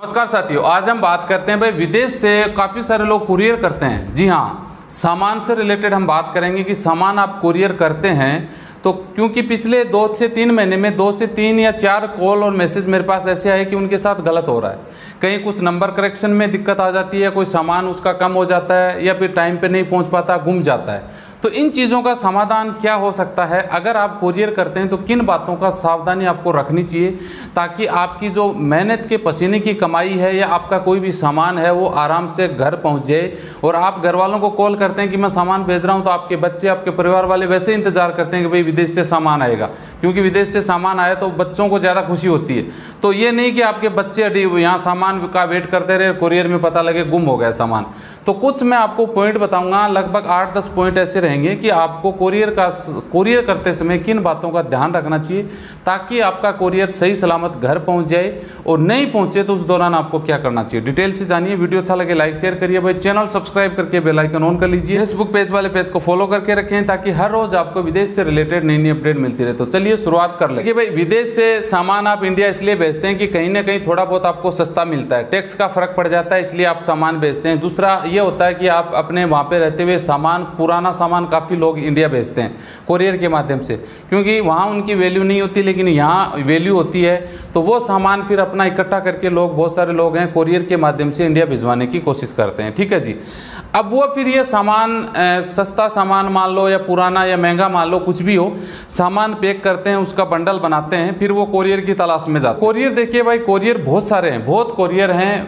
नमस्कार साथियों, आज हम बात करते हैं भाई विदेश से काफ़ी सारे लोग कुरियर करते हैं। जी हाँ, सामान से रिलेटेड हम बात करेंगे कि सामान आप कुरियर करते हैं तो क्योंकि पिछले 2 से 3 महीने में 2 से 3 या 4 कॉल और मैसेज मेरे पास ऐसे आए कि उनके साथ गलत हो रहा है। कहीं कुछ नंबर करेक्शन में दिक्कत आ जाती है, कोई सामान उसका कम हो जाता है या फिर टाइम पे नहीं पहुंच पाता, गुम जाता है। तो इन चीज़ों का समाधान क्या हो सकता है? अगर आप कुरियर करते हैं तो किन बातों का सावधानी आपको रखनी चाहिए ताकि आपकी जो मेहनत के पसीने की कमाई है या आपका कोई भी सामान है वो आराम से घर पहुंच जाए। और आप घर वालों को कॉल करते हैं कि मैं सामान भेज रहा हूं, तो आपके बच्चे, आपके परिवार वाले वैसे इंतजार करते हैं कि भाई विदेश से सामान आएगा, क्योंकि विदेश से सामान आया तो बच्चों को ज़्यादा खुशी होती है। तो ये नहीं कि आपके बच्चे यहाँ सामान का वेट करते रहे, कुरियर में पता लगे गुम हो गया सामान। तो कुछ मैं आपको पॉइंट बताऊंगा, लगभग 8-10 पॉइंट ऐसे रहेंगे कि आपको कुरियर करते समय किन बातों का ध्यान रखना चाहिए ताकि आपका कुरियर सही सलामत घर पहुंच जाए, और नहीं पहुंचे तो उस दौरान आपको क्या करना चाहिए। डिटेल से जानिए। वीडियो अच्छा लगे लाइक शेयर करिए भाई, चैनल सब्सक्राइब करके बेल आइकन ऑन कर लीजिए। फेसबुक पेज वाले पेज को फॉलो करके रखें ताकि हर रोज आपको विदेश से रिलेटेड नई नई अपडेट मिलती रहे। तो चलिए शुरुआत कर लेंगे। भाई विदेश से सामान आप इंडिया इसलिए भेजते हैं कि कहीं ना कहीं थोड़ा बहुत आपको सस्ता मिलता है, टैक्स का फर्क पड़ जाता है, इसलिए आप सामान भेजते हैं। दूसरा ये होता है कि आप अपने वहाँ पे रहते हुए सामान, पुराना सामान काफ़ी लोग इंडिया भेजते हैं कुरियर के माध्यम से, क्योंकि वहाँ उनकी वैल्यू नहीं होती लेकिन यहाँ वैल्यू होती है। तो वो सामान फिर अपना इकट्ठा करके लोग, बहुत सारे लोग हैं, कुरियर के माध्यम से इंडिया भिजवाने की कोशिश करते हैं। ठीक है जी। अब वो फिर ये सामान, सस्ता सामान मान लो या पुराना या महंगा मान लो, कुछ भी हो, सामान पैक करते हैं, उसका बंडल बनाते हैं, फिर वो कुरियर की तलाश में जाते हैं। कुरियर देखिए भाई, कुरियर बहुत सारे हैं, बहुत कुरियर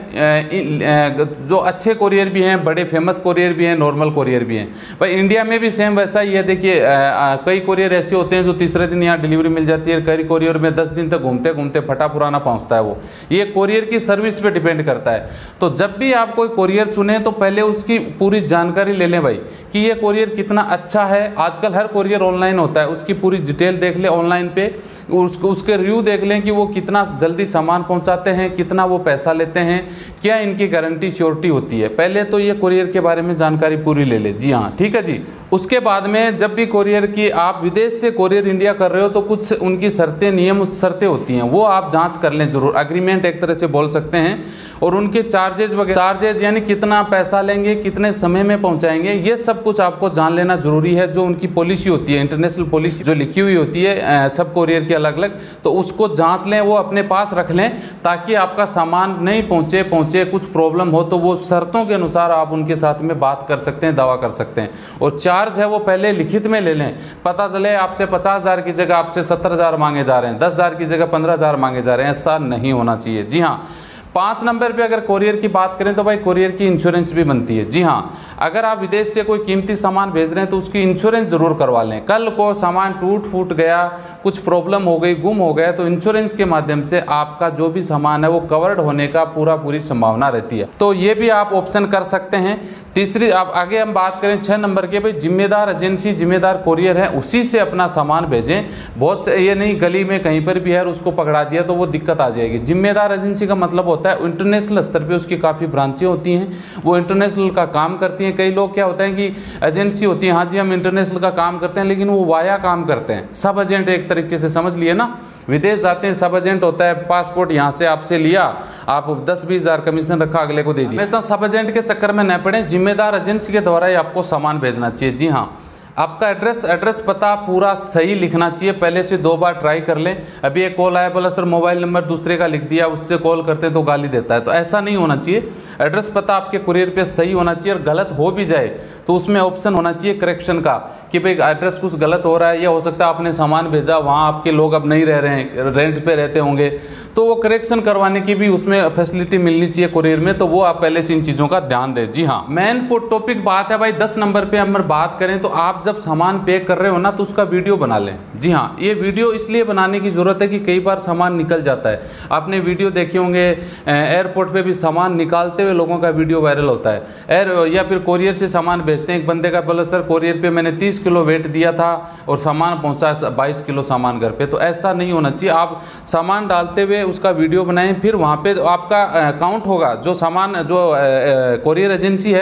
हैं, जो अच्छे कुरियर भी हैं, बड़े फेमस कुरियर भी हैं, नॉर्मल कुरियर भी हैं। भाई इंडिया में भी सेम वैसा ही है। देखिए कई कुरियर ऐसे होते हैं जो तीसरे दिन यहाँ डिलीवरी मिल जाती है, कई कुरियर में 10 दिन तक घूमते घूमते फटा पुराना पहुँचता है। वो ये कुरियर की सर्विस पे डिपेंड करता है। तो जब भी आप कोई कुरियर चुने तो पहले उसकी पूरी जानकारी ले लें भाई कि ये कुरियर कितना अच्छा है। आजकल हर कुरियर ऑनलाइन होता है, उसकी पूरी डिटेल देख ले ऑनलाइन पे, उसके रिव्यू देख लें कि वो कितना जल्दी सामान पहुंचाते हैं, कितना वो पैसा लेते हैं, क्या इनकी गारंटी श्योरिटी होती है। पहले तो ये कुरियर के बारे में जानकारी पूरी ले ले। जी हाँ, ठीक है जी। उसके बाद में जब भी कुरियर की, आप विदेश से कुरियर इंडिया कर रहे हो तो कुछ उनकी शर्तें, नियम शर्तें होती हैं, वो आप जांच कर लें जरूर। एग्रीमेंट एक तरह से बोल सकते हैं। और उनके चार्जेज वगैरह, चार्जेज यानी कितना पैसा लेंगे, कितने समय में पहुंचाएंगे, ये सब कुछ आपको जान लेना जरूरी है। जो उनकी पॉलिसी होती है, इंटरनेशनल पॉलिसी जो लिखी हुई होती है सब कुरियर की अलग अलग, तो उसको जांच लें, वो अपने पास रख लें ताकि आपका सामान नहीं पहुंचे कुछ प्रॉब्लम हो तो वो शर्तों के अनुसार आप उनके साथ में बात कर सकते हैं, दावा कर सकते हैं। और चार्ज है वो पहले लिखित में ले लें। पता चले आपसे 50,000 की जगह आपसे 70,000 मांगे जा रहे हैं, 10,000 की जगह 15,000 मांगे जा रहे हैं, ऐसा नहीं होना चाहिए। जी हाँ। 5 नंबर पे अगर कुरियर की बात करें तो भाई कुरियर की इंश्योरेंस भी बनती है। जी हाँ, अगर आप विदेश से कोई कीमती सामान भेज रहे हैं तो उसकी इंश्योरेंस जरूर करवा लें। कल को सामान टूट फूट गया, कुछ प्रॉब्लम हो गई, गुम हो गया, तो इंश्योरेंस के माध्यम से आपका जो भी सामान है वो कवर्ड होने का पूरी संभावना रहती है। तो ये भी आप ऑप्शन कर सकते हैं। तीसरी, आप आगे हम बात करें 6 नंबर के, भाई जिम्मेदार एजेंसी, जिम्मेदार कुरियर है, उसी से अपना सामान भेजें। बहुत से ये नहीं गली में कहीं पर भी है और उसको पकड़ा दिया तो वो दिक्कत आ जाएगी। जिम्मेदार एजेंसी का मतलब होता है इंटरनेशनल स्तर पे उसकी काफ़ी ब्रांचें होती हैं, वो इंटरनेशनल का काम करती हैं। कई लोग क्या होता है कि एजेंसी होती है, हाँ जी हम इंटरनेशनल का काम करते हैं, लेकिन वो वाया काम करते हैं, सब एजेंट एक तरीके से समझ लिए ना। विदेश जाते हैं, सब एजेंट होता है, पासपोर्ट यहाँ से आपसे लिया, आप 10-20 हज़ार कमीशन रखा, अगले को दे दिया। ऐसा सब एजेंट के चक्कर में न पड़े, जिम्मेदार एजेंसी के द्वारा ही आपको सामान भेजना चाहिए। जी हाँ, आपका एड्रेस पता पूरा सही लिखना चाहिए। पहले से 2 बार ट्राई कर लें। अभी एक कॉल आया, बोला सर मोबाइल नंबर दूसरे का लिख दिया, उससे कॉल करते तो गाली देता है, तो ऐसा नहीं होना चाहिए। एड्रेस पता आपके कुरियर पे सही होना चाहिए, और गलत हो भी जाए तो उसमें ऑप्शन होना चाहिए करेक्शन का कि भाई एड्रेस कुछ गलत हो रहा है, या हो सकता है आपने सामान भेजा, वहाँ आपके लोग अब नहीं रह रहे हैं, रेंट पे रहते होंगे, तो वो करेक्शन करवाने की भी उसमें फैसिलिटी मिलनी चाहिए कुरियर में। तो वो आप पहले से इन चीज़ों का ध्यान दें। जी हाँ, मेन टॉपिक बात है भाई 10 नंबर पे अगर बात करें तो आप जब सामान पैक कर रहे हो ना तो उसका वीडियो बना लें। जी हाँ, ये वीडियो इसलिए बनाने की ज़रूरत है कि कई बार सामान निकल जाता है। आपने वीडियो देखे होंगे, एयरपोर्ट पे भी सामान निकालते हुए लोगों का वीडियो वायरल होता है। या फिर कुरियर से सामान भेजते हैं, एक बंदे का बोला सर कुरियर पे मैंने 30 किलो वेट दिया था और सामान पहुंचा 22 किलो सामान घर पे। तो ऐसा नहीं होना चाहिए। आप सामान डालते हुए उसका वीडियो बनाएं, फिर वहाँ पे आपका काउंट होगा, जो सामान, जो कुरियर एजेंसी है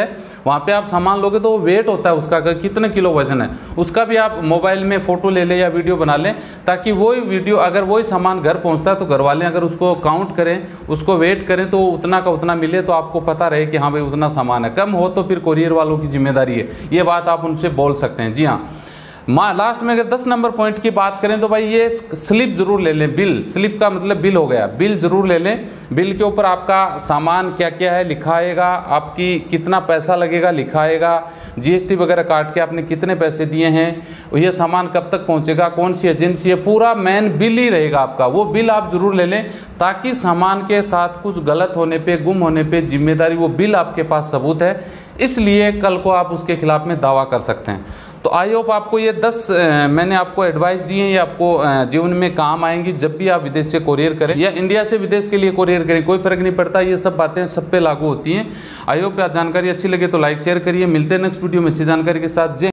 वहाँ पे आप सामान लोगे तो वो वेट होता है उसका, कितने किलो वजन है उसका भी आप मोबाइल में फ़ोटो ले लें या वीडियो बना लें, ताकि वही वीडियो अगर वही सामान घर पहुँचता है तो घर वाले अगर उसको काउंट करें, उसको वेट करें तो उतना का उतना मिले, तो आपको पता रहे कि हाँ भाई उतना सामान है। कम हो तो फिर कोरियर वालों की जिम्मेदारी है, ये बात आप उनसे बोल सकते हैं। जी हाँ, लास्ट में अगर 10 नंबर पॉइंट की बात करें तो भाई ये स्लिप जरूर ले लें। बिल, स्लिप का मतलब बिल हो गया, बिल जरूर ले लें। बिल के ऊपर आपका सामान क्या क्या है लिखा आएगा, आपकी कितना पैसा लगेगा लिखा आएगा, जीएसटी वगैरह काट के आपने कितने पैसे दिए हैं, ये सामान कब तक पहुंचेगा, कौन सी एजेंसी है, पूरा मेन बिल ही रहेगा आपका। वो बिल आप जरूर ले लें, ताकि सामान के साथ कुछ गलत होने पे, गुम होने पे जिम्मेदारी वो बिल आपके पास सबूत है, इसलिए कल को आप उसके खिलाफ में दावा कर सकते हैं। तो आई होप आपको ये 10 मैंने आपको एडवाइस दी है, ये आपको जीवन में काम आएंगी जब भी आप विदेश से कोरियर करें या इंडिया से विदेश के लिए कोरियर करें, कोई फर्क नहीं पड़ता, ये सब बातें सब पे लागू होती हैं। आई होप जानकारी अच्छी लगे तो लाइक शेयर करिए। मिलते हैं नेक्स्ट वीडियो में अच्छी जानकारी के साथ। जय